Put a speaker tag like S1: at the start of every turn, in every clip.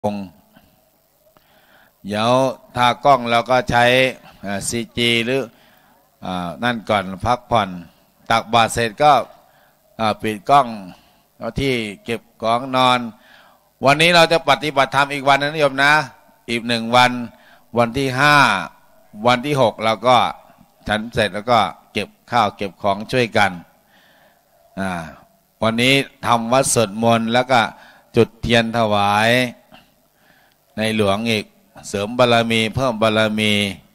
S1: องค์เดี๋ยวถ้ากล้องเราก็ใช้CG หรือนั่นก่อนพักผ่อนตักบาตรเสร็จก็ปิดกล้องเอาที่เก็บของนอนวันนี้เราจะปฏิบัติธรรมอีกวันนะโยมนะอีก1 วันวันที่5วันที่6เราก็ฉันเสร็จแล้วก็เก็บข้าวเก็บของช่วยกันวันนี้ทำวัดสวดมนต์แล้วก็จุดเทียนถวายในหลวงอีกเสริมบารมีเพิ่มบารมี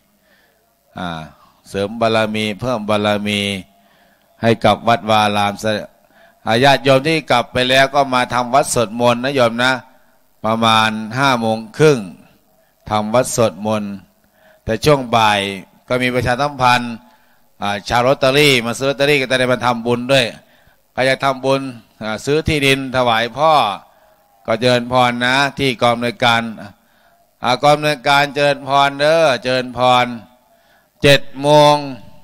S1: เสริมบารมีเพิ่มบารมีให้กับวัดวารามญาติโยมที่กลับไปแล้วก็มาทำวัดสวดมนต์นะโยมนะประมาณ5:30ทำวัดสวดมนต์แต่ช่วงบ่ายก็มีประชาสัมพันธ์ชาวลอตเตอรี่มาซื้อลอตเตอรี่ก็จะได้มาทำบุญด้วยใครจะทำบุญซื้อที่ดินถวายพ่อก็เจริญพรนะที่กองอำนวยการกองอำนวยการเจริญพรเด้อเจริญพร7 โมง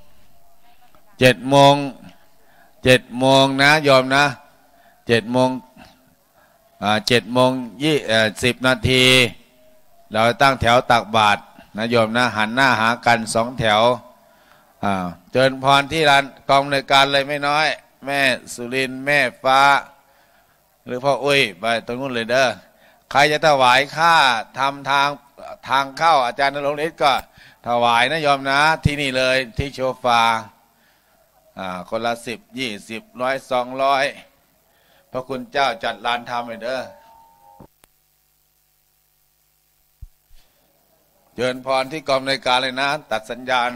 S1: นะโยมนะ7 โมง10 นาทีเราตั้งแถวตักบาตรนะโยมนะหันหน้าหากัน2 แถวเจริญพรที่ร้านกองอำนวยการเลยไม่น้อยแม่สุรินทร์แม่ฟ้าหรือพ่ออุ้ยไปตรงนู้นเลยเด้อใครจะถวายค่าทำทางเข้าอาจารย์ณรงค์ฤทธิ์ก็ถวายนะโยมนะที่นี่เลยที่โชฟาคนละ10 20 100 200พระคุณเจ้าจัดลานธรรมเลยเด้อเชิญพรที่กองอำนวยการเลยนะตัดสัญญาณ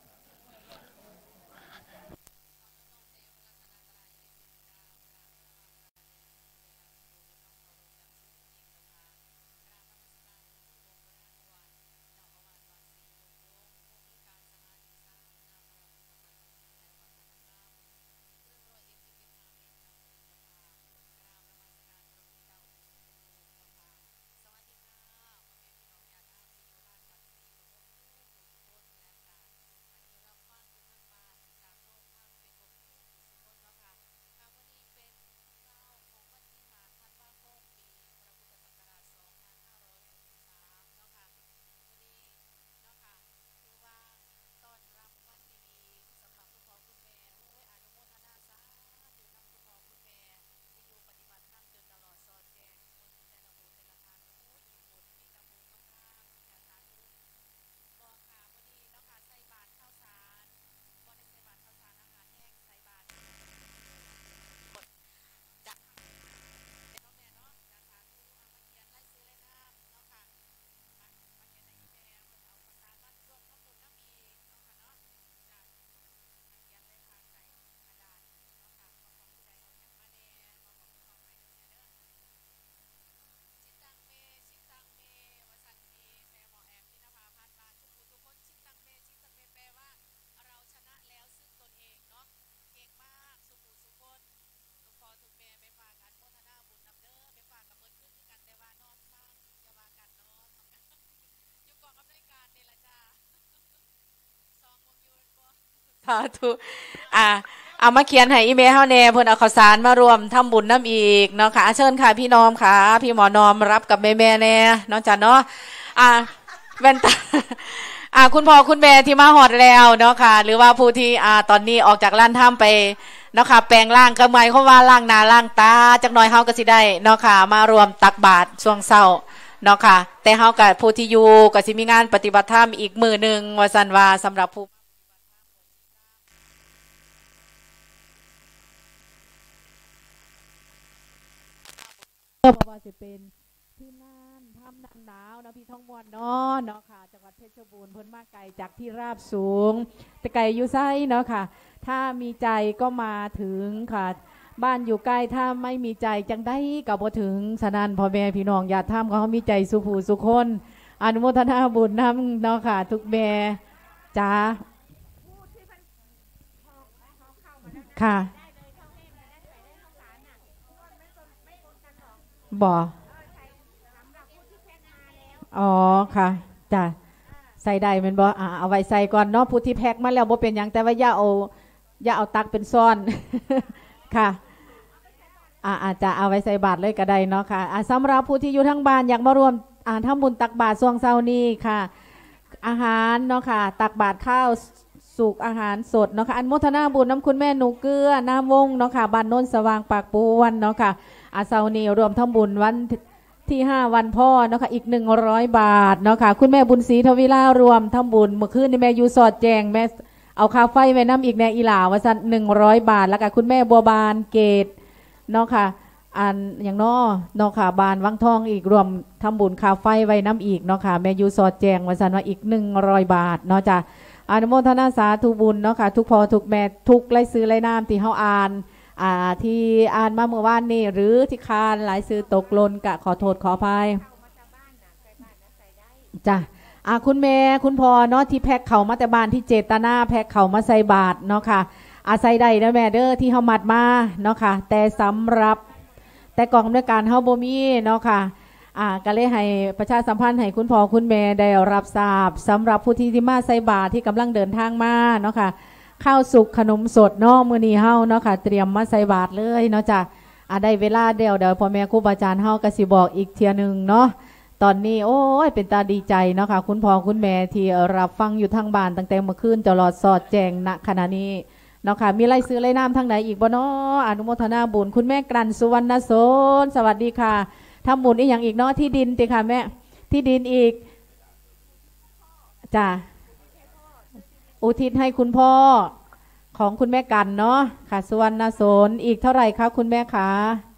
S2: สาธุเอามาเขียนให้อีเมลเฮาแน่เพิ่นเอาข้าวสารมารวมทำบุญน้ำอีกเนาะค่ะเชิญค่ะพี่น้อมค่ะพี่หมอนอมรับกับแม่ๆแน่เนาะจ้ะเนาะแว่นตาคุณพ่อคุณแม่ที่มาฮอดแล้วเนาะค่ะหรือว่าผู้ที่ตอนนี้ออกจากร้านถ้ำไปเนาะค่ะแปลงร่างก็หมายความว่าล้างหน้าล้างตาจักหน่อยเฮาก็สิได้เนาะค่ะมารวมตักบาตรช่วงเช้าเนาะค่ะแต่เฮากับผู้ที่อยู่ก็สิมีงานปฏิบัติธรรมอีกมื้อนึงว่าซั่นว่าสำหรับผู้เพราะว่าจะเป็นที่น่านทำนังหนาวนะพี่ท้องมวลเนาะค่ะจังหวัดเพชรบูรณ์เพิ่นมาไกลจากที่ราบสูงแต่ไกลอยู่ไสเนาะค่ะถ้ามีใจก็มาถึงค่ะบ้านอยู่ใกล้ถ้าไม่มีใจจังได้ก็บ่ถึงฉะนั้นพ่อแม่พี่น้องอย่าทำเขามีใจสุผู้สุคนอนุโมทนาบุญนำเนาะค่ะทุกแม่จ้าค่ะบ่อ๋อค่ะจ้ะใส่ได้เป็นบ่เอาไว้ใส่ก่อนเนาะผู้ที่แพ็คมาแล้วบ่เป็นหยังแต่ว่าอย่าเอาตักเป็นซ่อนค่ะอาจจะเอาไว้ใส่บาตรเลยก็ได้เนาะค่ะสำหรับผู้ที่อยู่ทั้งบ้านอยากมารวมทำบุญตักบาตรช่วงเช้านี้ค่ะอาหารเนาะค่ะตักบาตรข้าวสุกอาหารสดเนาะค่ะอันโมทนาบุญน้ำคุณแม่หนูเกลือน้ำวงเนาะค่ะบ้านโน้นสว่างปากปูวันเนาะค่ะเช้านี้รวมทำบุญวันที่5วันพ่อเนาะค่ะอีก100 บาทเนาะค่ะคุณแม่บุญศรีทวีลารวมทำบุญเมื่อคืนนี่แม่อยู่สอดแจงแม่เอาค่าไฟไว้น้ำอีกแน่อีหลาว่าสั่น100 บาทแล้วก็คุณแม่บัวบานเกตเนาะค่ะอันอย่างเนาะค่ะบานวังทองอีกรวมทำบุญค่าไฟไว้น้ำอีกเนาะค่ะแม่อยู่สอดแจงว่าสั่นว่าอีก100 บาทเนาะจ้ะอนุโมทนาสาธุบุญเนาะค่ะทุกพ่อทุกแม่ทุกไล่ซื้อไล่น้ำที่เฮาอ่านที่อ่านมาเมื่อวานนี้หรือที่คานหลายซื้อตกหล่นกะขอโทษขออภัยจ้ะคุณแม่คุณพ่อเนาะที่แพ็คเข่ามาแต่บ้านที่เจตนาแพ็คเข่ามาใส่บาตรเนาะค่ะใส่ได้นะแม่เด้อที่เฮามัดมาเนาะค่ะแต่สำหรับแต่กองอำนวยการเฮาบ่มีเนาะค่ะก็เลยให้ประชาสัมพันธ์ให้คุณพ่อคุณแม่ได้รับทราบสำหรับผู้ที่มาใส่บาตรที่กำลังเดินทางมาเนาะค่ะข้าวสุกขนมสดเนาะมื้อนี้เฮาเนาะค่ะเตรียมมาใส่บาตรเลยเนาะจ้ะได้เวลาเดี๋ยวพ่อแม่ครูบาอาจารย์เฮาก็สิบอกอีกเที่ยนึงเนาะตอนนี้โอ้ยเป็นตาดีใจเนาะค่ะคุณพ่อคุณแม่ที่รับฟังอยู่ทางบ้านตั้งแต่เมื่อคืนตลอดสอดแจงณขณะนี้เนาะค่ะมีไล่ซื้อไล่น้ำทางไหนอีกบ่เนาะอนุโมทนาบุญคุณแม่กลั่นสุวรรณโสนสวัสดีค่ะทำบุญอีกอย่างอีกเนาะที่ดินติค่ะแม่ที่ดินอีกจ้ะอุทิศให้คุณพ่อของคุณแม่กันเนาะค่ะสุวรรณโสนอีกเท่าไหร่คะคุณแม่คะ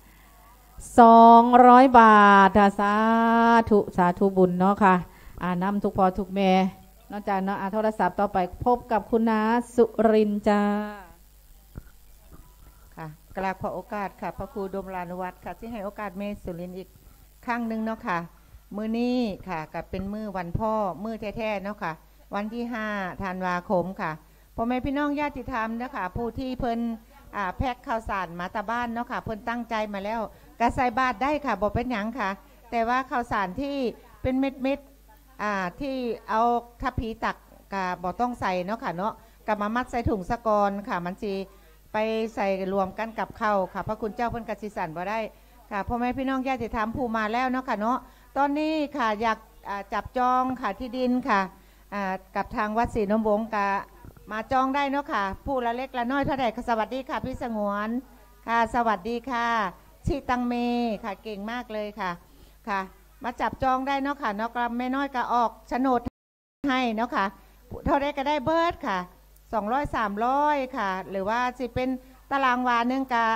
S2: 200 บาทสาธุบุญเนาะค่ะนำทุกพ่อทุกแม่นอกจากเนาะโทรศัพท์ต่อไปพบกับคุณน้าสุรินจ้า
S3: ค่ะกราบขอโอกาสค่ะพระครูดมลานุวัฒน์ค่ะที่ให้โอกาสเมสุรินอีกครั้งหนึ่งเนาะค่ะมื้อนี้ค่ะกับเป็นมื้อวันพ่อมื้อแท้ๆเนาะค่ะวันที่5 ธันวาคมค่ะพ่อแม่พี่น้องญาติธรรมนะคะผู้ที่เพิ่นแพ็คข้าวสารมาตาบ้านเนาะค่ะเพิ่นตั้งใจมาแล้วกระใส่บาตรได้ค่ะบอกเป็นหยังค่ะแต่ว่าข้าวสารที่เป็นเม็ดที่เอาทัพพีตักกะบอกต้องใส่เนาะค่ะเนาะกับมามัดใส่ถุงสะกอนค่ะมันจีไปใส่รวมกันกับข้าวค่ะพระคุณเจ้าเพิ่นกสิสันบ่ได้ค่ะพ่อแม่พี่น้องญาติธรรมผู้มาแล้วเนาะค่ะเนาะตอนนี้ค่ะอยากจับจองค่ะที่ดินค่ะกับทางวัดศรีนวงศ์กะมาจองได้เนาะค่ะผู้ละเล็กละน้อยเท่าไหร่สวัสดีค่ะพี่สงวนค่ะสวัสดีค่ะชีตังเมค่ะเก่งมากเลยค่ะค่ะมาจับจองได้เนาะค่ะเนาะกระแม่น้อยก็ออกโฉนดให้เนาะค่ะเท่าได้ก็ได้เบิร์ดค่ะ200 300ค่ะหรือว่าสิเป็นตารางวานึงกะ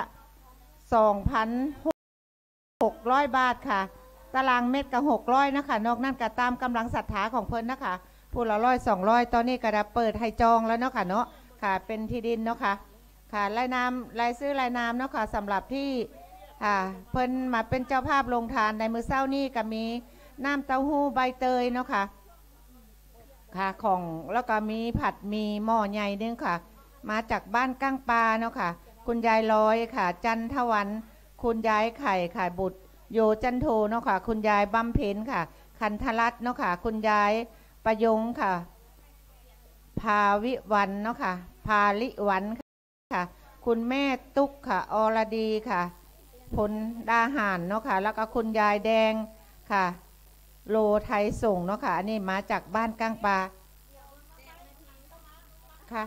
S3: 2,600 บาทค่ะตารางเมตรกะ600นะคะนอกนั้นก็ตามกำลังศรัทธาของเพิ่นนะคะผู้ละ100 200ตอนนี้ก็ได้เปิดให้จองแล้วเนาะค่ะเนาะค่ะเป็นที่ดินเนาะค่ะค่ะรายนามรายซื้อรายนามเนาะค่ะสำหรับที่เพิ่นมาเป็นเจ้าภาพลงทานในมื้อเช้านี้ก็มีน้ำเต้าหู้ใบเตยเนาะค่ะค่ะของแล้วก็มีผัดมีหม้อใหญ่นึงค่ะมาจากบ้านก้างปลาเนาะค่ะคุณยายลอยค่ะจันทวันคุณยายไข่ค่ะบุตรโยจันโทเนาะค่ะคุณยายบำเพ็ญค่ะคันธรัตน์เนาะค่ะคุณยายประยงค่ะภาวิวันเนาะค่ะภาลิวันค่ะคุณแม่ตุ๊กค่ะอรดีค่ะผลดาหารเนาะค่ะแล้วก็คุณยายแดงค่ะโลไทยส่งเนาะค่ะอันนี้มาจากบ้านก้างปลาค่ะ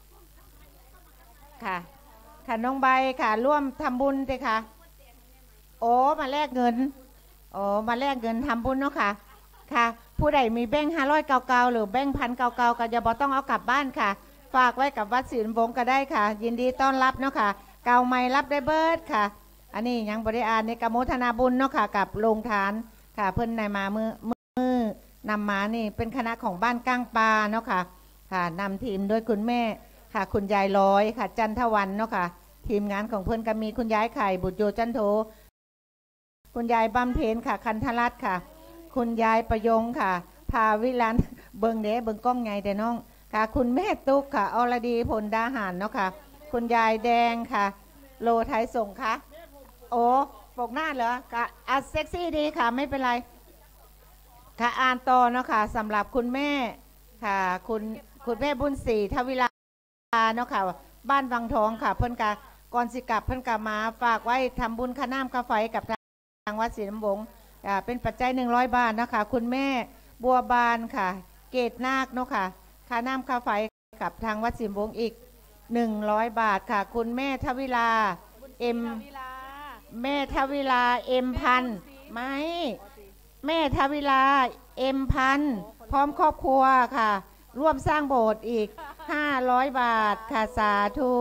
S3: ค่ะค่ะน้องใบค่ะร่วมทำบุญเลยค่ะโอ้มาแลกเงินโอ้มาแลกเงินทำบุญเนาะค่ะค่ะผู้ใดมีแบงค์500เก่าๆหรือแบงค์1,000เก่าๆก็อย่าบอกต้องเอากลับบ้านค่ะฝากไว้กับวัดศรีนวงศ์ก็ได้ค่ะยินดีต้อนรับเนาะค่ะเก่าใหม่รับได้เบิดค่ะอันนี้ยังบริอาในกโมทนาบุญเนาะค่ะกับโรงทานค่ะเพิ่นในมามือนำมานี่เป็นคณะของบ้านก้างปลาเนาะค่ะค่ะนำทีมโดยคุณแม่ค่ะคุณยายลอยค่ะจันทวันเนาะค่ะทีมงานของเพิ่นก็มีคุณยายไข่บุตรโยจันโทคุณยายบำเพ็ญค่ะคันธรัตน์ค่ะคุณยายประยงค่ะพาวิลันเบิงเด้เบิงกล้องไงแต่น้องค่ะคุณแม่ตุ๊กค่ะอรดีผลดาหารเนาะค่ะคุณยายแดงค่ะโลไทยส่งค่ะโอ้ปกหน้าเหรอค่ะเซ็กซี่ดีค่ะไม่เป็นไรค่ะอ่านต่อเนาะค่ะสำหรับคุณแม่ค่ะคุณแม่บุญศรีทวิลาเนาะค่ะบ้านวังทองค่ะเพิ่นกะก่อนสิกลับเพิ่นกลับมาฝากไว้ทำบุญค่าน้ำค่าไฟกับทางวัดศรีน้ำบงเป็นปัจจัย100 บาทนะคะคุณแม่บัวบานค่ะเกตนาคเนาะค่ะค่าน้ำค่าไฟกับทางวัดศรีน้ำบงอีก100 บาทค่ะคุณแม่ทวิลาเอ็มแม่ทวิลาเอ็มพันไหมแม่ทวิลาเอ็มพันพร้อมครอบครัวค่ะร่วมสร้างโบสถ์อีก500 บาทค่ะสาธุ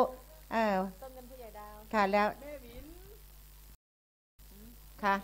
S3: ค่ะแล้วค่ะ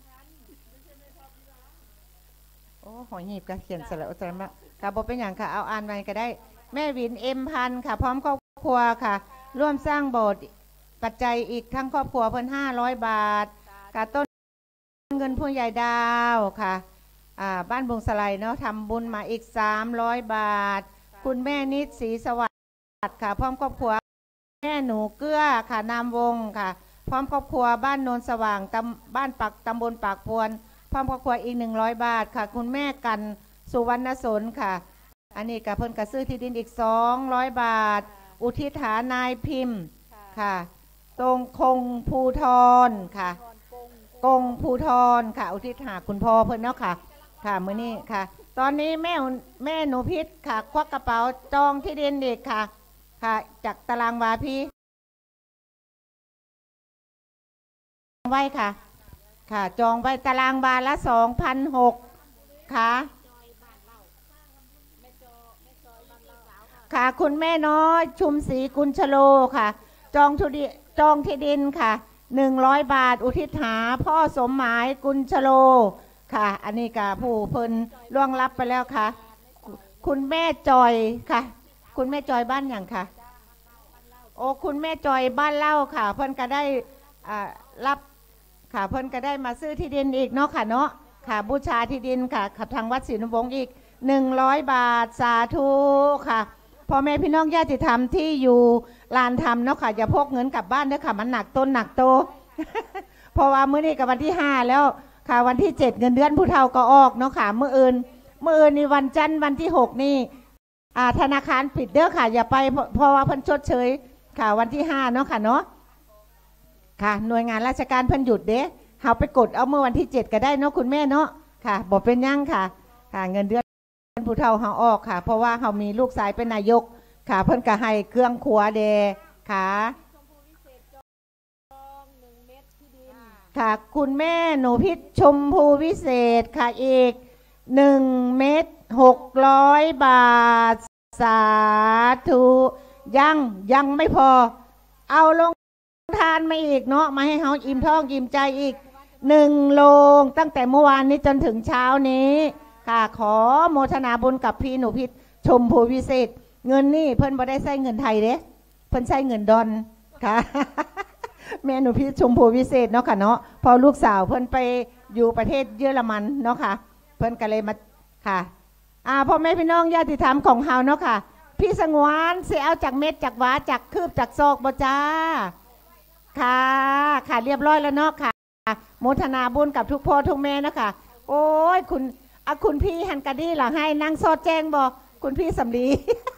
S3: โอ้หอยหีบก็เขียนสระอุตรมะค่ะบอกเป็นอย่างค่ะเอาอ่านไปก็ได้แม่วินเอ็มพันค่ะพร้อมครอบครัวค่ะร่วมสร้างโบสถ์ปัจจัยอีกทั้งครอบครัวเพิ่น500 บาทค่ะต้นเงินผู้ใหญ่ดาวค่ะบ้านบงสไลเนาะทำบุญมาอีก300 บาทคุณแม่นิดศรีสวัสดิ์ค่ะพร้อมครอบครัวแม่หนูเกื้อค่ะนามวงค่ะพร้อมครอบครัวบ้านโนนสว่างบ้านปักตำบลปากพวนพร้อมครอบครัวอีก100 บาทค่ะคุณแม่กันสุวรรณสนค่ะอันนี้กับเพิ่นกระซื้อที่ดินอีก200 บาทอุทิศหานายพิมพ์ค่ะตรงคงภูทรค่ะกงภูทรค่ะอุทิศหาคุณพ่อเพิ่นเนาะค่ะค่ะมื้อนี้ค่ะตอนนี้แม่หนูพิษค่ะควักกระเป๋าจองที่ดินอีกค่ะค่ะจากตารางวาพี่ไว้ค่ะค่ะจองไว้ตารางวาละ2,600ค่ะค่ะคุณแม่น้อยชุมศรีกุลชโลค่ะจองที่ดินค่ะ100 บาทอุทิศหาพ่อสมหมายกุลชโลค่ะอันนี้กับผู้เพิ่นล่วงลับไปแล้วค่ะคุณแม่จอยค่ะคุณแม่จอยบ้านอย่างค่ะโอ้คุณแม่จอยบ้านเล่าค่ะเพิ่นก็ได้รับค่ะเพิ่นก็ได้มาซื้อที่ดินอีกเนาะค่ะเนาะค่ะบูชาที่ดินค่ะขับทางวัดศรีนวงศ์อีก100 บาทสาธุค่ะพ่อแม่พี่น้องญาติธรรมที่อยู่ลานธรรมเนาะค่ะอย่าพกเงินกลับบ้านเด้อค่ะมันหนักต้นหนักโต เพราะว่ามื้อนี้กับวันที่5แล้วค่ะวันที่7เงินเดือนผู้เฒ่าก็ออกเนาะค่ะมื้ออื่นนี่วันจันทร์วันที่6นี่ธนาคารปิดเด้อค่ะอย่าไปเพราะว่าเพิ่นชดเชยค่ะวันที่5เนาะค่ะเนาะค่ะหน่วยงานราชการเพิ่นหยุดเด้เฮาไปกดเอาเมื่อวันที่7ก็ได้เนาะคุณแม่เนาะค่ะบ่เป็นหยังค่ะค่ะเงินเดือนผู้เฒ่าเฮาออกค่ะเพราะว่าเฮามีลูกชายเป็นนายกค่ะเพิ่นก็ให้เครื่องครัวเดค่ะค่ะคุณแม่หนูพิษชมพูวิเศษค่ะอีก1 เม็ด600 บาทสาธุยังไม่พอเอาลงทานมาอีกเนาะมาให้เฮาอิ่มท้องอิ่มใจอีก1 โลงตั้งแต่เมื่อวานนี้จนถึงเช้านี้ค่ะขอโมทนาบุญกับพี่หนูพิษชมพูวิเศษเงินนี่เพิ่นบ่ได้ใช้เงินไทยเด้เพิ่นใช้เงินดอนค่ะ แม่หนูพิษชมพูวิเศษเนาะค่ะเนาะพอลูกสาวเพิ่นไปอยู่ประเทศเยอรมันเนาะค่ะเพิ่นก็เลยมาค่ะพ่อแม่พี่น้องญาติธรรมของเฮาเนาะค่ะพี่สงวนสิเอาจากเม็ดจากหวาจากคืบจากซอกบ่จ้าค่ะค่ะเรียบร้อยแล้วเนาะค่ะโมทนาบุญกับทุกพ่อทุกแม่นะคะโอ้ยคุณพี่ฮันกะดีหลังให้นั่งซอดแจ้งบอกคุณพี่สำลี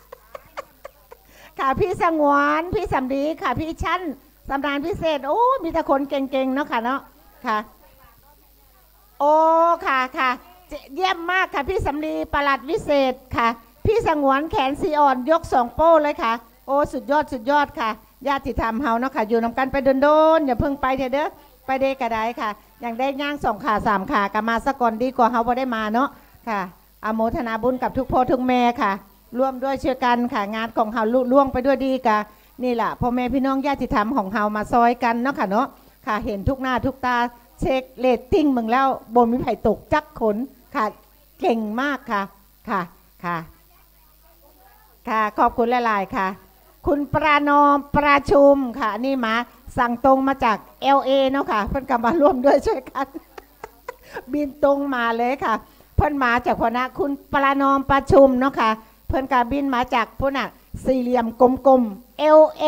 S3: ค่ะพี่สงวนพี่สำลีค่ะพี่ชั้นสำราญพิเศษโอ้มีแต่คนเก่งๆเนาะค่ะเนาะค่ะโอ้ค่ะเยี่ยมมากค่ะพี่สำลีประหลัดวิเศษค่ะพี่สงวนแขนสีอ่อนยก2 โป้เลยค่ะโอ้สุดยอดค่ะญาติธรรมเฮาเนาะค่ะอยู่นำกันไปโดนอย่าเพิ่งไปเถอะเด้อไปเดกระไดค่ะอย่างได้ย่าง2 ขา3 ขาก็มาสักก่อนดีกว่าเฮาบ่ได้มาเนาะค่ะอโมทนาบุญกับทุกพ่อทุกแม่ค่ะร่วมด้วยช่วยกันค่ะงานของเฮาลุล่วงไปด้วยดีค่ะนี่แหละพ่อแม่พี่น้องญาติธรรมของเฮามาซอยกันเนาะค่ะเนาะค่ะเห็นทุกหน้าทุกตาเช็คเรตติ้งมึงแล้วบ่มีไผตกจักขนค่ะเก่งมากค่ะขอบคุณหลายๆค่ะคุณปรานอมประชุมค่ะนี่มาสั่งตรงมาจาก LA เนาะค่ะเพิ่นก็มาร่วมด้วยช่วยกันบินตรงมาเลยค่ะเพิ่นมาจากพนะคุณปรานอมประชุมเนาะค่ะเพิ่นก็บินมาจากพุ่นน่ะสี่เหลี่ยมกลมๆ LA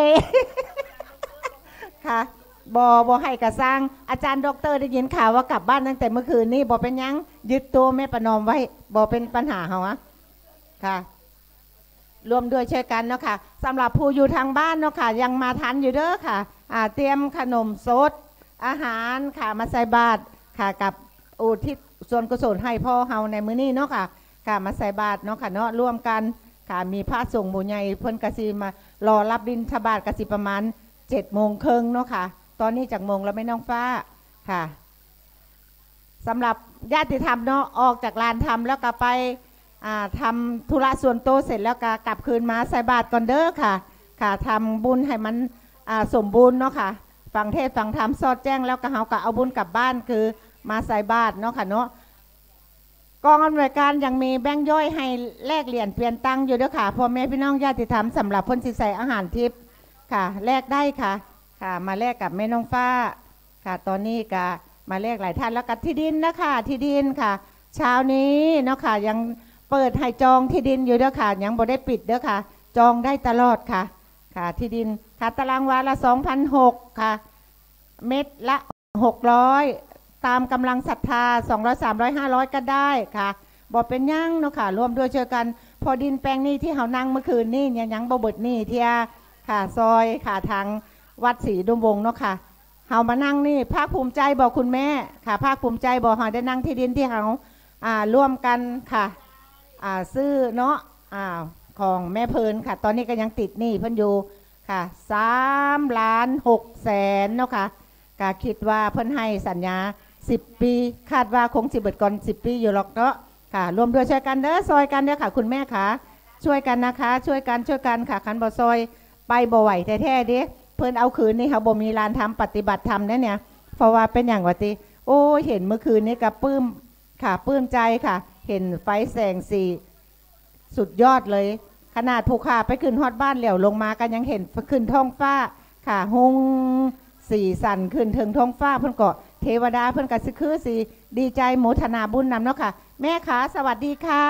S3: ค่ะบ่ให้กระสร้างอาจารย์ดรได้ยินข่าวว่ากลับบ้านตั้งแต่เมื่อคืนนี้บ่เป็นยังยึดตัวแม่ประนอมไว้บ่เป็นปัญหาเฮาอะค่ะรวมด้วยช่วยกันเนาะค่ะสำหรับผู้อยู่ทางบ้านเนาะค่ะยังมาทันอยู่เด้อค่ะเตรียมขนมสดอาหารค่ะมาใส่บาตรค่ะกับอุทิศส่วนกุศลให้พ่อเฮาในมื้อนี้เนาะค่ะมาใส่บาตรเนาะค่ะเนาะร่วมกันค่ะมีพระสงฆ์หมู่ใหญ่เพิ่นกสิมารอรับบิณฑบาตกสิประมาณ7:30เนาะค่ะตอนนี้จากโมงแล้วไม่น้องฟ้าค่ะสำหรับญาติธรรมเนาะออกจากลานธรรมแล้วก็ไปทำธุระส่วนตัวเสร็จแล้วก็กลับคืนมาใส่บาตรก่อนเด้อค่ะทำบุญให้มันสมบูรณ์เนาะค่ะฟังเทศฟังธรรมสอดแจ้งแล้วก็เฮาก็เอาบุญกลับบ้านคือมาใส่บาตรเนาะค่ะเนาะกองอำนวยการยังมีแบงค์ย่อยให้แลกเหรียญเปลี่ยนตังค์อยู่เด้อค่ะพ่อแม่พี่น้องญาติธรรมสำหรับคนสิใส่อาหารทิพย์ค่ะแลกได้ค่ะมาแลกกับแม่น้องฟ้าค่ะตอนนี้ก็มาแลกหลายท่านแล้วกับที่ดินนะคะที่ดินค่ะเช้านี้เนาะค่ะยังเปิดให้จองที่ดินอยู่เด้อค่ะยังบ่ได้ปิดเด้อค่ะจองได้ตลอดค่ะที่ดินค่ะตารางวาละ 2,600 ค่ะเม็ดละ600ตามกำลังศรัทธา200 300 500ก็ได้ค่ะบ่เป็นยั่งเนาะค่ะร่วมด้วยช่วยกันพอดินแปลงนี้ที่เฮานั่งเมื่อคืนนี่ยังบ่เบิดนี่เทียค่ะซอยค่ะทางวัดศรีดมวงเนาะค่ะเฮามานั่งนี่ภาคภูมิใจบอกคุณแม่ค่ะภาคภูมิใจบอกเฮาได้นั่งที่ดินที่เฮาร่วมกันค่ะซื้อเนาะของแม่เพลินค่ะตอนนี้ก็ยังติดหนี้เพิ่นอยู่ค่ะ3,600,000เนาะค่ะก็คิดว่าเพิ่นให้สัญญา10 ปีคาดว่าคงสิเบิดก่อน10 ปีอยู่หรอกเนาะค่ะรวมด้วยช่วยกันเด้อซอยกันเด้อค่ะคุณแม่ค่ะช่วยกันนะคะช่วยกันค่ะคันบ่ซอยไปบ่ไหวแท้ๆเด้เพิ่นเอาคืนนี่เขาบ่มีลานทำปฏิบัติธรรมเนี่ยเพราะว่าเป็นอย่างว่าติโอ้เห็นเมื่อคืนนี้ก็ปลื้มค่ะปลื้มใจค่ะเห็นไฟแสงสีสุดยอดเลยขนาดภูเขาไปขึ้นฮอดบ้านเหลียวลงมากันยังเห็นขึ้นท้องฟ้าค่ะหงสีสันขึ้นถึงท้องฟ้าเพิ่นก็เทวดาเพิ่นก็สิคือสิดีใจโมทนาบุญนำเนาะค่ะแม่ขาสวัสดีค่ะ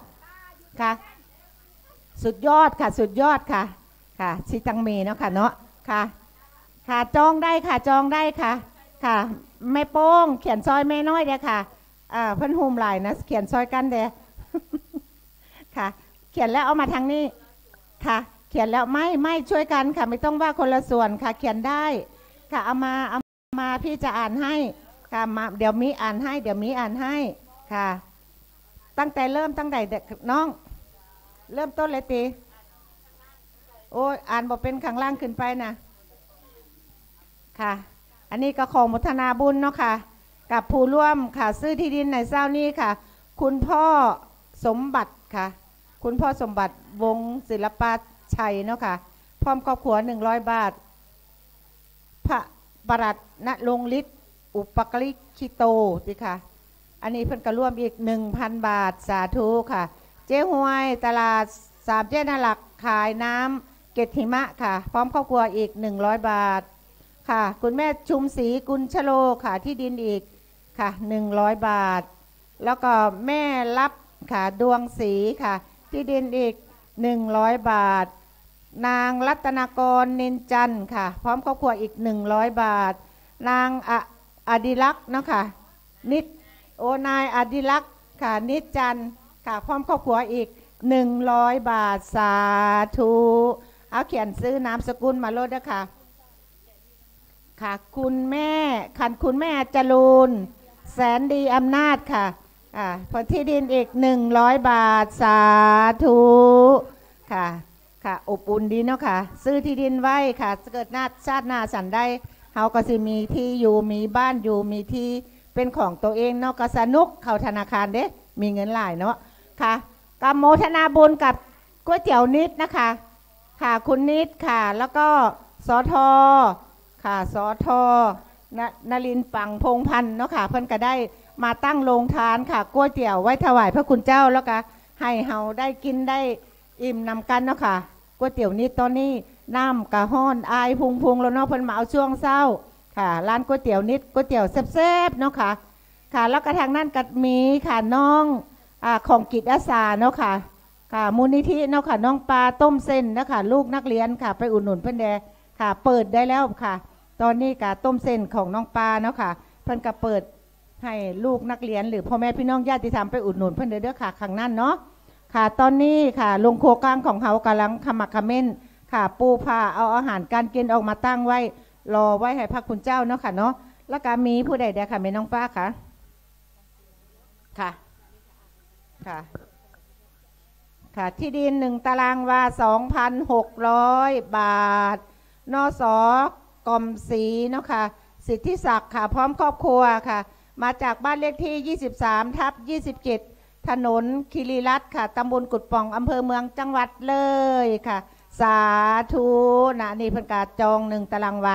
S3: สุดยอดค่ะสุดยอดค่ะชิตังเมเนาะค่ะเนาะค่ะจองได้ค่ะจองได้ค่ะแม่โป้งเขียนซอยแม่น้อยเด้อค่ะเพิ่นโฮมหลายนะเขียนซอยกันเด้อค่ะเขียนแล้วเอามาทางนี้ค่ะเขียนแล้วไม่ช่วยกันค่ะไม่ต้องว่าคนละส่วนค่ะเขียนได้ค่ะเอามาพี่จะอ่านให้ค่ะมาเดี๋ยวมีอ่านให้ค่ะตั้งแต่น้องเริ่มต้นเลยตีโอ้ยอ่านบอกเป็นข้างล่างขึ้นไปนะค่ะอันนี้ก็ขอโมทนาบุญเนาะค่ะกับผู้ร่วมค่ะซื้อที่ดินในเช้านี้ค่ะคุณพ่อสมบัติค่ะคุณพ่อสมบัติวงศิลปชัยเนาะค่ะพร้อมครอบครัว100 บาทพระบรัตนรงฤทธิ์อุปกริคิโตสิค่ะอันนี้เพิ่นก็ร่วมอีก 1,000 บาทสาธุค่ะเจ๊หวยตลาด3เจ๊นาหลักขายน้ำเกตหิมะค่ะพร้อมครอบครัวอีก100 บาทค่ะคุณแม่ชุมศรีกุลชโลค่ะที่ดินอีกค่ะ100 บาทแล้วก็แม่รับค่ะดวงศรีค่ะที่ดินอีก100 บาทนางรัตนากรนินจันทร์ค่ะพร้อมครอบครัวอีก100 บาทนางอดิลักษ์เนาะค่ะนายอดิลักษ์ค่ะนิจจันทร์ค่ะพร้อมครอบครัวอีก100 บาทสาธุเอาเขียนซื้อนามสกุลมาโลดนะคะค่ะคุณแม่จรูนแสนดีอำนาจค่ะผลที่ดินอีก100 บาทสาธุค่ะอบอุ่นดีเนาะค่ะซื้อที่ดินไว้ค่ะเกิดชาติหน้าสันได้เฮาก็สิมีที่อยู่มีบ้านอยู่มีที่เป็นของตัวเองเนาะก็สนุกเข้าธนาคารเด้มีเงินหลายเนาะค่ะกับโมทนาบุญกับก๋วยเตี๋ยวนิดนะคะค่ะคุณนิดค่ะแล้วก็สทค่ะสทนลินปังพงพันธ์เนาะค่ะเพิ่นก็ได้มาตั้งโรงทานค่ะก๋วยเตี๋ยวไว้ถวายพระคุณเจ้าแล้วก็ให้เฮาได้กินได้อิ่มนำกันเนาะค่ะก๋วยเตี๋ยวนิดตอนนี้น้ำกะฮ้อนอายพุงแล้วเนาะเพิ่นมาเอาช่วงเช้าค่ะร้านก๋วยเตี๋ยวนิดก๋วยเตี๋ยวแซ่บๆเนาะค่ะแล้วก็ทางนั้นก็มีค่ะน้องของกิจอาสาเนาะค่ะมูลนิธิเนาะค่ะน้องปลาต้มเส้นนะคะลูกนักเรียนค่ะไปอุดหนุนเพิ่นแดค่ะเปิดได้แล้วค่ะตอนนี้ค่ะต้มเส้นของน้องปลาเนาะค่ะเพิ่นก็เปิดให้ลูกนักเรียนหรือพ่อแม่พี่น้องญาติธรรมไปอุดหนุนเพิ่นเด้อค่ะข้างนั้นเนาะค่ะตอนนี้ค่ะโรงครัวกลางของเขากำลังขมักเขม้นค่ะปูผ้าเอาอาหารการกินออกมาตั้งไว้รอไว้ให้พระคุณเจ้าเนาะค่ะเนาะแล้วก็มีผู้ใดเดียค่ะแม่น้องฟ้าค่ะค่ะค่ะค่ะที่ดิน1 ตารางวา 2,600 บาทนสกรมศรีเนาะค่ะสิทธิศักดิ์ค่ะพร้อมครอบครัวค่ะมาจากบ้านเลขที่23/27ถนนคีรีรัตน์ค่ะตำบลกุดป่องอำเภอเมืองจังหวัดเลยค่ะสาธุนะนี่เพิ่นกาจอง1 ตารางวา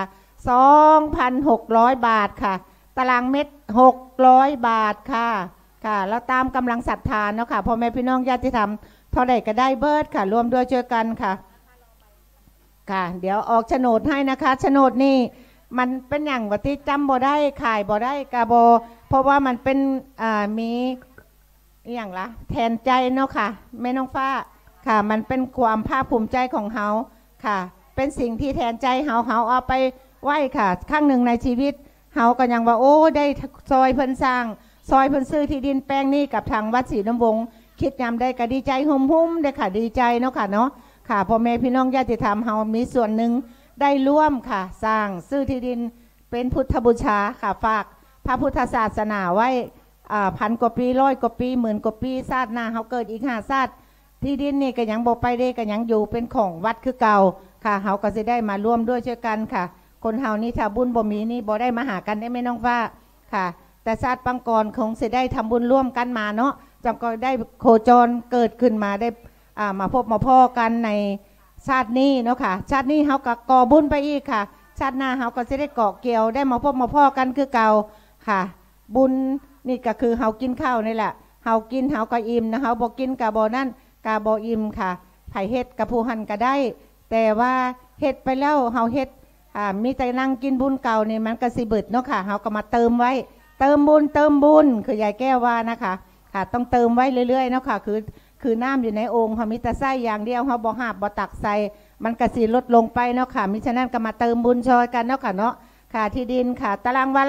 S3: 2,600 บาทค่ะตารางเมตร600 บาทค่ะค่ะแล้วตามกำลังศรัทธาเนาะค่ะพ่อแม่พี่น้องญาติธรรมเท่าใดก็ได้เบิดค่ะรวมด้วยช่วยกันค่ะค่ะเดี๋ยวออกโฉนดให้นะคะโฉนดนี่มันเป็นอย่างว่าที่จำบ่ได้ขายบ่ได้กาโบเพราะว่ามันเป็นมีอย่างละแทนใจเนาะค่ะแม่น้องฟ้าค่ะมันเป็นความภาคภูมิใจของเฮาค่ะเป็นสิ่งที่แทนใจเฮาเอาไปไหว้ค่ะครั้งหนึ่งในชีวิตเฮาก็ยังว่าโอ้ได้ซอยเพิ่นสร้างซอยเพิ่นซื้อที่ดินแปลงนี้กับทางวัดศรีน้ำวงคิดยามได้ก็ดีใจหุ่มๆได้ค่ะดีใจเนาะค่ะเนาะค่ะพ่อแม่พี่น้องญาติธรรมเฮามีส่วนหนึ่งได้ร่วมค่ะสร้างซื้อที่ดินเป็นพุทธบูชาค่ะฝากพระพุทธศาสนาไว้1,000 กว่าปี100 กว่าปี10,000 กว่าปีชาติหน้าเฮาเกิดอีก5 ชาติที่ดินนี่ก็ยังบ่ไปได้ก็ยังอยู่เป็นของวัดคือเก่าค่ะเฮาก็สิได้มาร่วมด้วยช่วยกันค่ะคนเฮานี่ถ้าบุญบ่มีนี่บ่ได้มาหากันได้แม่น้องฟ้าค่ะแต่ชาติปังกรคงสิได้ทำบุญร่วมกันมาเนาะจำก็ได้โคจรเกิดขึ้นมาได้มาพบมาพ่อกันในชาตินี้เนาะค่ะชาตินี้เฮาก็ก่อบุญไปอีกค่ะชาติหน้าเฮาก็สิได้เกาะเกี่ยวได้มาพบมาพ่อกันคือเก่าค่ะบุญนี่ก็คือเฮากินข้าวนี่แหละเฮากินเฮาก็อิ่มนะเฮาบ่กินก็บ่นั่นก็บ่อิ่มค่ะไผเฮ็ดกับผู้หันก็ได้แต่ว่าเฮ็ดไปแล้วเฮาเฮ็ดมีแต่นั่งกินบุญเก่านี่มันก็สิเบิดเนาะค่ะเฮาก็มาเติมไว้เติมบุญคือยายแก้วว่านะคะค่ะต้องเติมไว้เรื่อยๆเนาะค่ะคือน้ำอยู่ในองค์เฮามีแต่ไส้อย่างเดียวเฮาบ่หาบบ่ตักใส่มันก็สิลดลงไปเนาะค่ะมิฉะนั้นก็มาเติมบุญชอยกันเนาะค่ะเนาะค่ะที่ดินค่ะตารางวาละ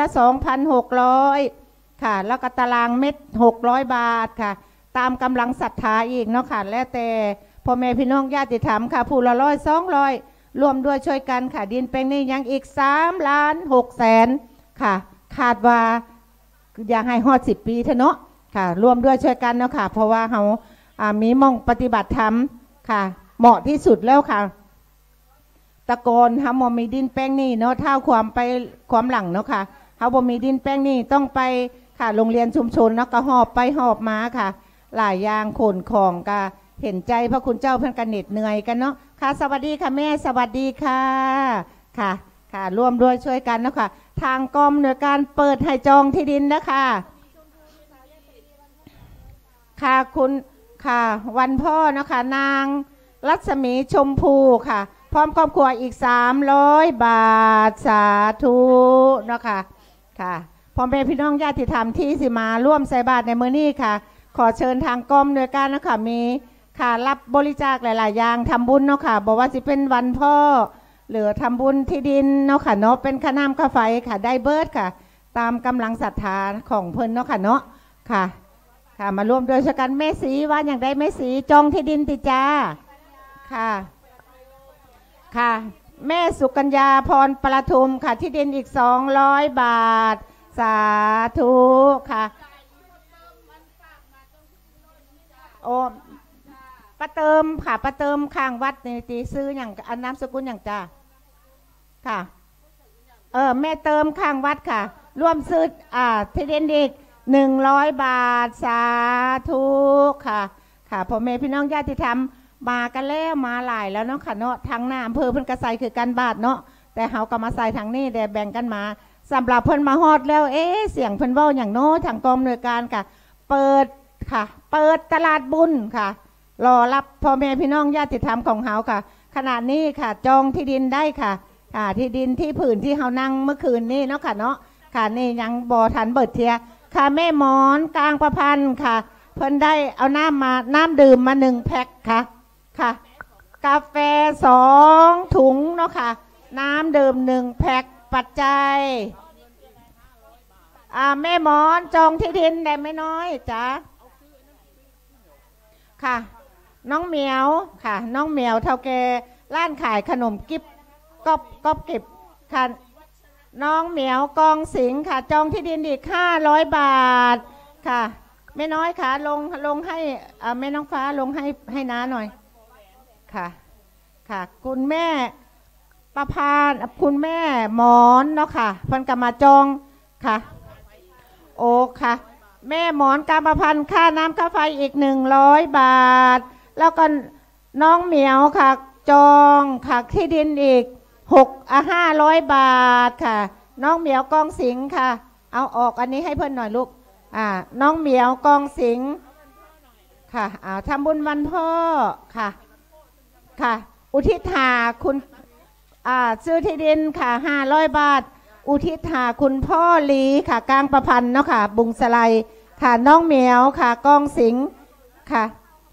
S3: 2,600 ค่ะแล้วก็ตารางเมตร600 บาทค่ะตามกำลังศรัทธาอีกเนาะค่ะแล้วแต่พ่อแม่พี่น้องญาติธรรมค่ะผู้ละ100 200รวมด้วยช่วยกันค่ะดินแปลงนี้ยังอีก3,600,000ค่ะคาดว่าอยากให้ฮอด10 ปีเถอะเนาะค่ะรวมด้วยช่วยกันเนาะค่ะเพราะว่าเฮามีมองปฏิบัติธรรมค่ะเหมาะที่สุดแล้วค่ะตะโกนเฮาบ่มีดินแปลงนี้เนาะเท่าความหลังเนาะค่ะเฮาบ่มีดินแปลงนี้ต้องไปค่ะโรงเรียนชุมชนเนาะก็หอบไปหอบมาค่ะหลายอย่างขนของก็เห็นใจพระคุณเจ้าเพิ่นก็เหน็ดเหนื่อยกันเนาะค่ะสวัสดีค่ะแม่สวัสดีค่ะค่ะค่ะร่วมด้วยช่วยกันเนาะค่ะทางกรมหน่วยการเปิดให้จองที่ดินนะคะค่ะคุณค่ะวันพ่อนะคะนางรัศมีชมพูค่ะพร้อมครอบครัวอีก300 บาทสาธุเนาะค่ะค่ะพ่อแม่พี่น้องญาติธรรมที่สิมาร่วมใส่บาตรในมื้อนี้ค่ะขอเชิญทางกรมหน่วยการนะคะมีค่ะรับบริจาคหลายๆอย่างทำบุญเนาะค่ะบอกว่าสิเป็นวันพ่อหรือทำบุญที่ดินเนาะค่ะเนาะเป็นค่าน้ำค่าไฟค่ะได้เบิดค่ะตามกำลังศรัทธาของเพิ่นเนาะค่ะเนาะค่ะค่ะมาร่วมโดยช่วยกันแม่สีว่าอย่างได้แม่สีจองที่ดินติจ้าค่ะค่ะแม่สุกัญญาพรประทุมค่ะที่ดินอีก200 บาทสาธุค่ะโอ้ประเติมค่ะประเติมข้างวัดนี่ตีซื้ออย่างอันน้ำสกุลอย่างจ้าค่ะแม่เติมข้างวัดค่ะร่วมซื้อที่ดินอีก100 บาทสาธุค่ะค่ะพ่อแม่พี่น้องญาติธรรมมากันแล้วมาหลายแล้วเนาะค่ะเนาะทางหน้าอำเภอเพิ่นกระใสคือกันบาทเนาะแต่เฮาก็มาใส่ทางนี้แบ่งกันมาสำหรับเพิ่นมาฮอดแล้วเสียงเพิ่นเว้าอย่างโน้ทางกองหน่วยการค่ะเปิดค่ะเปิดตลาดบุญค่ะรอรับพ่อแม่พี่น้องญาติธรรมของเฮาค่ะขณะนี้ค่ะจองที่ดินได้ค่ะที่ดินที่ผืนที่เฮานั่งเมื่อคืนนี้เนาะค่ะเนาะค่ะนี่ยังบ่ทันเบิดเทียค่ะแม่หมอนกลางประพันธ์ค่ะเพิ่นได้เอาน้ำดื่มมา1 แพ็คค่ะค่ะกาแฟ2 ถุงเนาะค่ะน้ำดื่ม1 แพ็คปัจจัยแม่หมอนจองที่ดินได้ไม่น้อยจ้ะค่ะน้องเหมียวค่ะน้องเหมียวเท่าแก่ร้านขายขนมกิ๊บก๊อบเก็บค่ะน้องเหมียวกองสิงค่ะจองที่ดินอีก500 บาทค่ะแม่น้อยค่ะลงให้แม่น้องฟ้าลงให้น้าหน่อยค่ะค่ะคุณแม่ประพานคุณแม่หมอนเนาะค่ะเพิ่นก็มาจองค่ะโอ้ค่ะแม่หมอนกรรมพันธ์ค่าน้ำค่าไฟอีก100 บาทแล้วก็น้องเหมียวค่ะจองค่ะที่ดินอีก500 บาทค่ะน้องเหมียวกองสิงค่ะเอาออกอันนี้ให้เพื่อนหน่อยลูกน้องเหมียวกองสิงค่ะทำบุญวันพ่อค่ะค่ะอุทิศหาคุณซื้อที่ดินค่ะ500 บาทอุทิศหาคุณพ่อลีค่ะกลางประพันธ์เนาะค่ะบุงสไลค่ะน้องเหมียวค่ะกองสิงค่ะ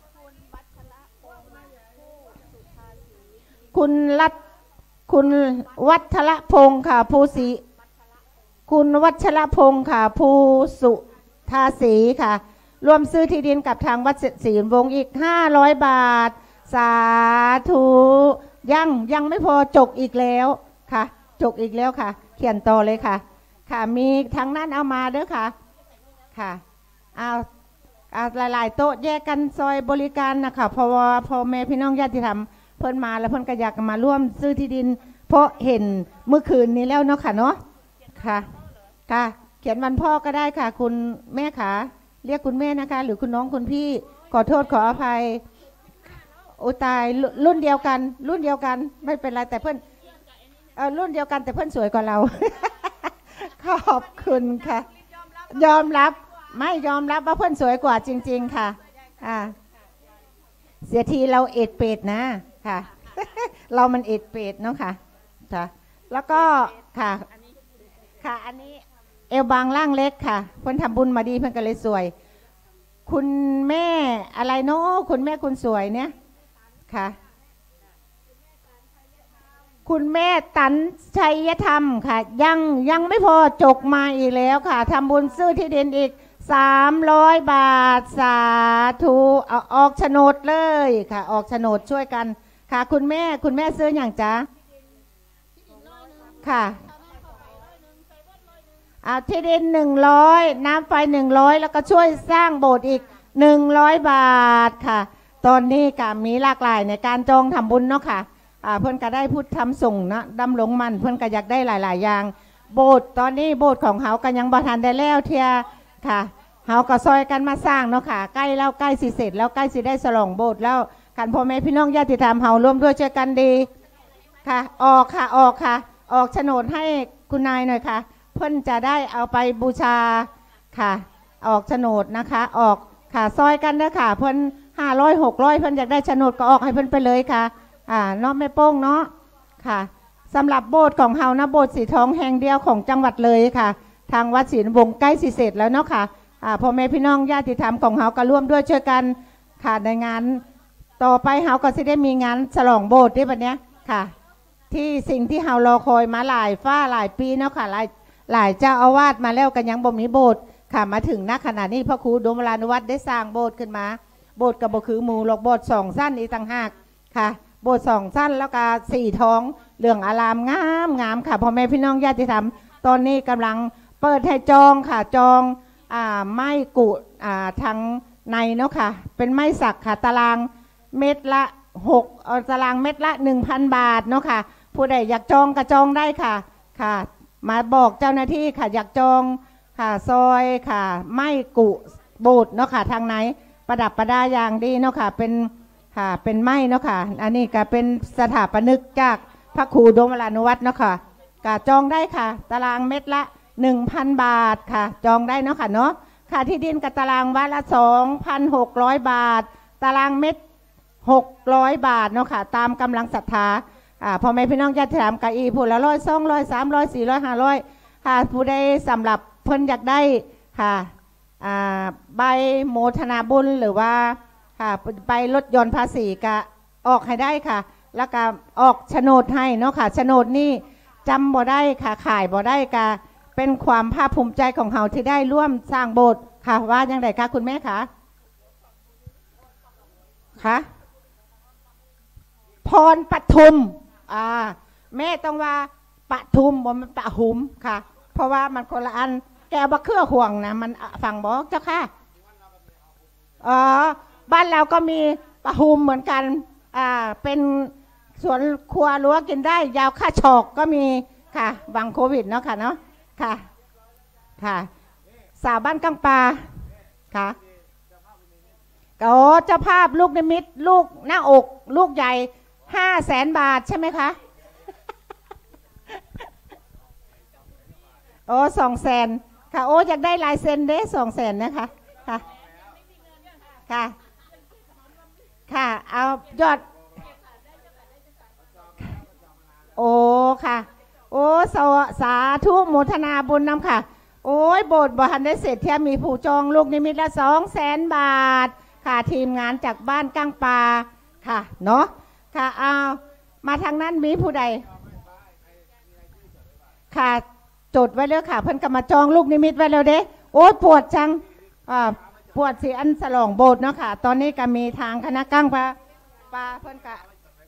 S3: คุณวัชรพงศ์ค่ะภูศรีคุณวัชรพงศ์ค่ะภูสุธาสีค่ะรวมซื้อที่ดินกับทางวัดศรีวงศ์อีก500 บาทสาธุยังไม่พอจกอีกแล้วค่ะจกอีกแล้วค่ะเขียนต่อเลยค่ะค่ะมีทางนั้นเอามาเด้อค่ะค่ะเอาหลายๆโต๊ะแยกกันซอยบริการนะคะเพราะว่าพ่อแม่พี่น้องญาติธรรมเพิ่นมาแล้วเพิ่นก็อยากมาร่วมซื้อที่ดินเพราะเห็นเมื่อคืนนี้แล้วเนาะค่ะเนาะค่ะค่ะเขียนวันพ่อก็ได้ค่ะคุณแม่ขาเรียกคุณแม่นะคะหรือคุณน้องคุณพี่ขอโทษขออภัยโอ้ตายรุ่นเดียวกันไม่เป็นไรแต่เพื่อนรุ่นเดียวกันแต่เพื่อนสวยกว่าเรา ขอบคุณค่ะยอมรับว่าเพื่อนสวยกว่าจริงๆค่ะเสียทีเราเอ็ดเป็ดนะค่ะ เรามันเอ็ดเป็ดเนาะค่ะแล้วก็ค่ะอันนี้เอวบางล่างเล็กค่ะเพื่อนทำบุญมาดีเพื่อนก็เลยสวยคุณแม่อะไรเนาะคุณแม่คุณสวยเนี่ยค่ะคุณแม่ตันชัยธรรมค่ะยังไม่พอจกมาอีกแล้วค่ะทำบุญซื้อที่ดินอีก300 บาทสาธุออกโฉนดเลยค่ะออกโฉนดช่วยกันค่ะคุณแม่ซื้ออย่างจ๊ะค่ะที่ดิน100น้ำไฟ100แล้วก็ช่วยสร้างโบสถ์อีก100 บาทค่ะตอนนี้ก็มีหลากหลายในการจองทำบุญเนาะค่ะเพื่อนก็ได้พูดทำส่งนะดำหลงมันเพื่อนก็อยากได้หลายๆอย่างโบสถ์ตอนนี้โบสถ์ของเฮาก็ยังบ่ทันได้แล้วเทียค่ะเฮาก็ซอยกันมาสร้างเนาะค่ะใกล้สิเสร็จแล้วใกล้สิได้ฉลองโบสถ์แล้วกันพ่อแม่พี่น้องญาติธรรมเฮาร่วมด้วยช่วยกันดีค่ะออกโฉนดให้คุณนายหน่อยค่ะเพื่อนจะได้เอาไปบูชาค่ะออกโฉนดนะคะออกค่ะซอยกันเด้อค่ะเพื่อน500-600เพื่อนอยากได้โฉนดก็ออกให้เพื่อนไปเลยค่ะเนาะแม่โป้งเนาะค่ะสำหรับโบสถ์ของเฮานะโบสถ์สีทองแห่งเดียวของจังหวัดเลยค่ะทางวัดศรีวงศ์ใกล้สิเสร็จแล้วเนาะค่ะพ่อแม่พี่น้องญาติธรรมของเฮาก็ร่วมด้วยช่วยกันค่ะในงานต่อไปเฮาก็สิได้มีงานฉลองโบสถ์ด้วยแบบนี้ค่ะที่สิ่งที่เฮารอคอยมาหลายปีเนาะค่ะหลายเจ้าอาวาสมาแล้วกันยังบ่มีโบสถ์ค่ะมาถึงณขณะนี้พระครูดมรานุวัฒน์ได้สร้างโบสถ์ขึ้นมาโบสถ์กับบ่คือหมู่หรอกโบสถ์2 สั้นอีกต่างหากค่ะโบสถ์2 สั้นแล้วก็4 ท้องเหลืองอารามงามค่ะพ่อแม่พี่น้องญาติธรรมตอนนี้กำลังเปิดให้จองค่ะจองไม้กุทางในเนาะค่ะเป็นไม้สักค่ะตารางเม็ดละตารางเม็ดละ 1,000 บาทเนาะค่ะผู้ใดอยากจองก็จองได้ค่ะมาบอกเจ้าหน้าที่ค่ะอยากจองค่ะซอยค่ะไม้กุโบสถ์เนาะค่ะทางไหนประดับประดาอย่างดีเนาะค่ะเป็นไม้เนาะค่ะอันนี้ก็เป็นสถาปนิกจากพระครูดมรานุวัฒน์เนาะค่ะก็จองได้ค่ะตารางเม็ดละ 1,000 บาทค่ะจองได้เนาะค่ะเนาะค่ะที่ดินกับตารางวัดละ 2,600 บาทตารางเม็ด600 บาทเนาะค่ะตามกำลังศรัทธาพ่อแม่พี่น้องญาติธรรมกับผู้ละ100 200 300 400 500ค่ะผู้ใดสำหรับเพิ่นอยากได้ค่ะใบโมทนาบุญหรือว่าค่ะใบลดหย่อนภาษีก็ออกให้ได้ค่ะแล้วก็ออกโฉนดให้เนาะค่ะโฉนดนี่จำบ่ได้ค่ะขายบ่ได้ก็เป็นความภาคภูมิใจของเฮาที่ได้ร่วมสร้างโบสถ์ค่ะว่าอย่างไรคะคุณแม่คะคะพรปทุมแม่ต้องว่าปทุมบ่มันปะหุมค่ะเพราะว่ามันคนละอันแกบะเครือห่วงนะมันฝั่งบอกเจ้าค่ะบ้านเราก็มีปะหุมเหมือนกันเป็นสวนครัวรั้วกินได้ยาวค่าชอกก็มีค่ะวังโควิดเนาะค่ะเนาะค่ะค่ะสาวบ้านกังปลาค่ะก็เจ้าภาพลูกนิมิตลูกหน้าอกลูกใหญ่500,000 บาทใช่ไหมคะโอ้200,000ค่ะโอ้อยากได้ลายเซ็นเด้200,000นะคะค่ะค่ะค่ะเอายอดโอ้ค่ะโอ้สาธุโมทนาบุญนำค่ะโอ้ยโบสถ์บ่ทันได้เสร็จเทียมีผู้จองลูกนิมิตละ200,000 บาทค่ะทีมงานจากบ้านก้างปลาค่ะเนาะค่ะเอามาทางนั้นมีผู้ใดค่ะจดไว้เลยค่ะเพิ่นก็มาจองลูกนิมิตไว้แล้วเด้โอ้ยปวดจังปวดสิอันสลองโบสถ์เนาะค่ะตอนนี้ก็มีทางคณะก้างปลาเพิ่นก็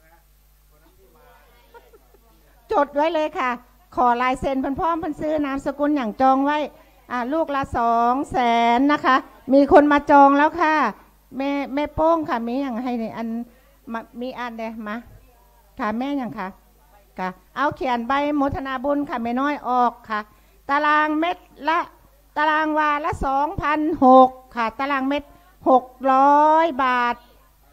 S3: จดไว้เลยค่ะขอลายเซ็นเพิ่นพร้อมเพิ่นซื้อนามสกุลอย่างจองไว้ลูกละ200,000นะคะมีคนมาจองแล้วค่ะแม่โป้งค่ะมีอย่างให้นี่อันมีอันเด้มาค่ะแม่อย่างค่ะค่ะเอาเขียนใบโมทนาบุญค่ะแม่น้อยออกค่ะตารางเม็ดละตารางวาละ2,600ค่ะตารางเม็ด600 บาท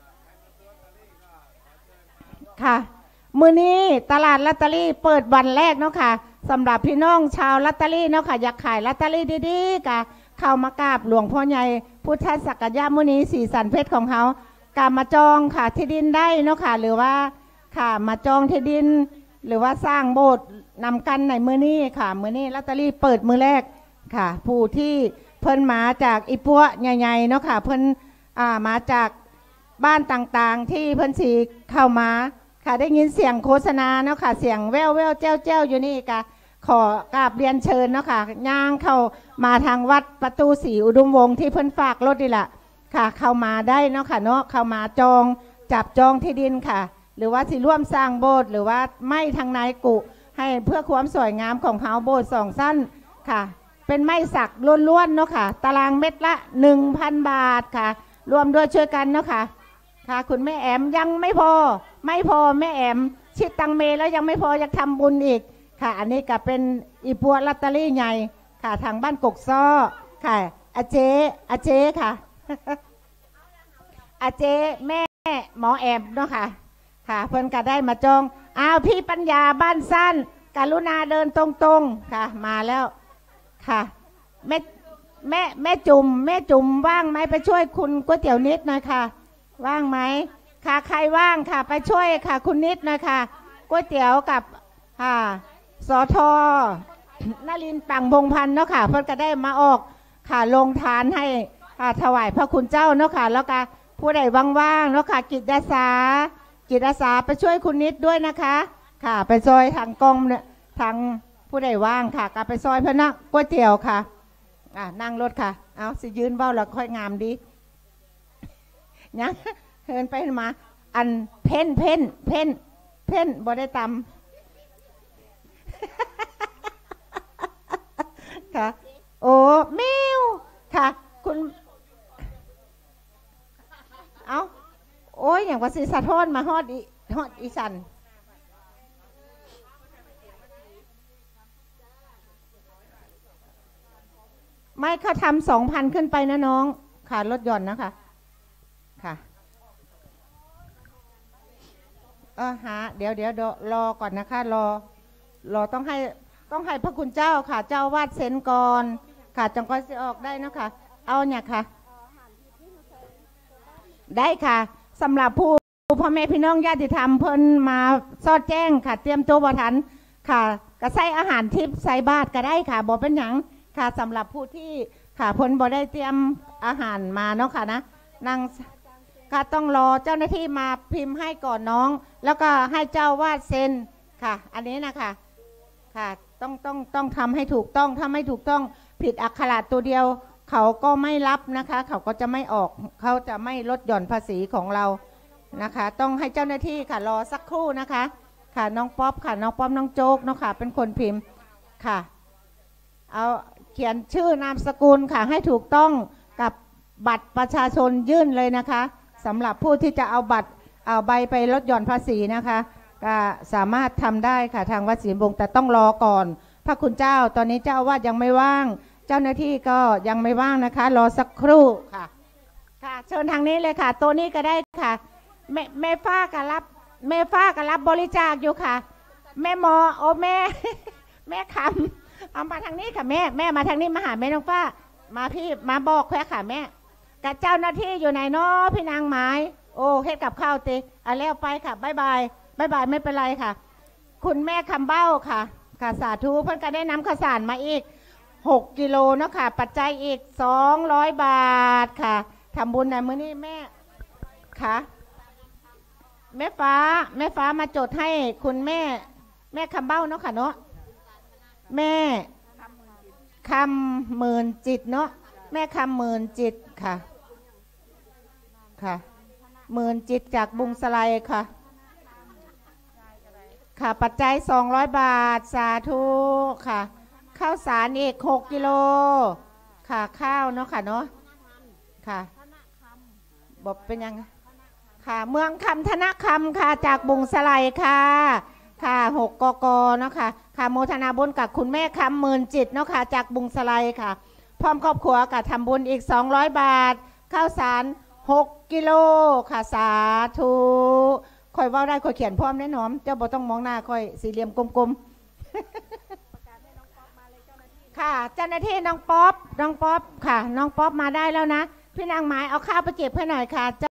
S3: ค่ะมื้อนี้ตลาดลอตเตอรี่เปิดวันแรกเนาะค่ะสำหรับพี่น้องชาวลอตเตอรี่เนาะค่ะอยากขายลอตเตอรี่ดีๆค่ะเข้ามากราบหลวงพ่อใหญ่พุทธศักยมุนีสีสันเพชรของเขาการมาจองค่ะที่ดินได้เนาะค่ะหรือว่าค่ะมาจองที่ดินหรือว่าสร้างโบสถ์นำกันในมื้อนี้ค่ะมื้อนี้ลอตเตอรี่เปิดมื้อแรกค่ะผู้ที่เพิ่นมาจากอีปัวใหญ่ๆเนาะค่ะเพิ่นมาจากบ้านต่างๆที่เพิ่นสีเข้ามาค่ะได้ยินเสียงโฆษณาเนาะค่ะเสียงแว่วๆแจ้วๆอยู่นี่ค่ะขอกราบเรียนเชิญเนาะค่ะย่างเข้ามาทางวัดประตูศรีอุดมวงศ์ที่เพิ่นฝากรถนี่แหละค่ะเข้ามาได้เนาะค่ะเนาะเข้ามาจองจับจองที่ดินค่ะหรือว่าสิร่วมสร้างโบสถ์หรือว่าไม่ทางนายกุให้เพื่อความสวยงามของเขาโบสถ์2 สั้นค่ะเป็นไม้สักล้วนๆเนาะค่ะตารางเม็ดละ 1,000 บาทค่ะรวมด้วยช่วยกันเนาะค่ะค่ะคุณแม่แอมยังไม่พอแม่แอมชิดตังเมแล้วยังไม่พออยากทำบุญอีกค่ะอันนี้ก็เป็นอีปัวลอตเตอรี่ใหญ่ค่ะทางบ้านกกซ้อค่ะอาเจค่ะอาเจแม่หมอแอมเนาะค่ะค่ะเพิ่นก็ได้มาจองพี่ปัญญาบ้านสั้นกรุณาเดินตรงๆค่ะมาแล้วค่ะแม่จุ่มว่างไหมไปช่วยคุณก๋วยเตี๋ยวนิดหน่อยค่ะว่างไหมค่ะใครว่างค่ะไปช่วยค่ะคุณนิดหน่อยค่ะก๋วยเตี๋ยวกับสทนรินทร์ปังพงพันธ์เนาะค่ะเพิ่นก็ได้มาออกค่ะลงทานให้ถวายพระคุณเจ้าเนาะค่ะแล้วก็ผู้ใดว่างๆเนาะค่ะจิตอาสาไปช่วยคุณนิดด้วยนะคะค่ะไปซอยทางกองเนี่ยทางผู้ใดว่างค่ะก็ไปซอยเพื่อนนะก๋วยเตี๋ยวค่ะนั่งรถค่ะเอาสิยืนเบ้าแล้วค่อยงามดียังเฮินไปมาอันเพ่นบ่ได้ตำค่ะโอ้แมวค่ะคุณเอาโอ้ยอย่างว่าสีสะท้อนมาฮอดอีสันไม่เขาทำ2,000ขึ้นไปนะน้องค่ะลดหย่อนนะคะค่ะเดี๋ยวรอก่อนนะคะรอต้องให้พระคุณเจ้าค่ะเจ้าวาดเซ็นก่อนค่ะจังก็จะออกได้นะคะเอาเนี่ยค่ะได้ค่ะสำหรับผู้พ่อแม่พี่น้องญาติธรรมเพิ่นมาซอดแจ้งค่ะเตรียมตัวบ่ทันค่ะก็ใส่อาหารทิพย์ใส่บาตรก็ได้ค่ะบ่เป็นหยังค่ะสำหรับผู้ที่ค่ะเพิ่นบ่ได้เตรียมอาหารมาเนาะค่ะนะนั่งค่ะต้องรอเจ้าหน้าที่มาพิมพ์ให้ก่อนน้องแล้วก็ให้เจ้าวาดเซ็นค่ะอันนี้นะคะค่ะต้องทำให้ถูกต้องถ้าไม่ถูกต้องผิดอักขระตัวเดียวเขาก็ไม่รับนะคะเขาก็จะไม่ออกเขาจะไม่ลดหย่อนภาษีของเรานะคะ ต้องให้เจ้าหน้าที่ค่ะรอสักครู่นะคะค่ะน้องป๊อปค่ะน้องป๊อปน้องโจ๊กเนาะค่ะเป็นคนพิมพ์ค่ะเอาเขียนชื่อนามสกุลค่ะให้ถูกต้องกับบัตรประชาชนยื่นเลยนะคะสำหรับผู้ที่จะเอาบัตรเอาใบไปลดหย่อนภาษีนะคะก็สามารถทำได้ค่ะทางวัดศรีบงแต่ต้องรอก่อนพระคุณเจ้าตอนนี้เจ้าอาวาสยังไม่ว่างเจ้าหน้าที่ก็ยังไม่ว่างนะคะรอสักครู่ค่ะค่ะเชิญทางนี้เลยค่ะตัวนี้ก็ได้ค่ะแม่ฟ้าก็รับบริจาคอยู่ค่ะแม่หมอโอ้แม่คำเอามาทางนี้ค่ะแม่มาทางนี้มาหาแม่น้องฟ้ามาพี่มาบอกแค่ค่ะแม่กับเจ้าหน้าที่อยู่ไหนเนาะพี่นางหมายโอ้เฮ็ดกับข้าวติเอาแล้วไปค่ะบ๊ายบายไม่เป็นไรค่ะคุณแม่คำเบ้าค่ะค่ะสาธุเพิ่นก็ได้นำข้าวสารมาอีก6 กิโลเนาะค่ะปัจจัยอีก200 บาทค่ะทำบุญในมื้อนี้แม่ค่ะแม่ฟ้ามาจดให้คุณแม่คำเบ้าเนาะค่ะเนาะแม่คำหมื่นจิตเนาะแม่คำหมื่นจิตค่ะค่ะหมื่นจิตจากบุงสไลค่ะค่ะปัจจัย200 บาทสาธุค่ะข้าวสารอีก6 กิโลค่ะข้าวเนาะค่ะเนาะค่ะบอกเป็นยังค่ะเมืองคำธนคำค่ะจากบุงสไลค่ะค่ะ6 กกเนาะค่ะค่ะโมทนาบุญกับคุณแม่คำหมื่นจิตเนาะค่ะจากบุงสไลค่ะพร้อมครอบครัวกับทำบุญอีก200 บาทข้าวสาร6 กิโลค่ะสาธุคอยว่าได้คอยเขียนพร้อมแน่นอนเจ้าบ่ต้องมองหน้าคอยสี่เหลี่ยมกลมๆค่ะเจ้าหน้าที่น้องป๊อปค่ะน้องป๊อปมาได้แล้วนะพี่นางหมายเอาข้าวไปเก็บให้หน่อยค่ะ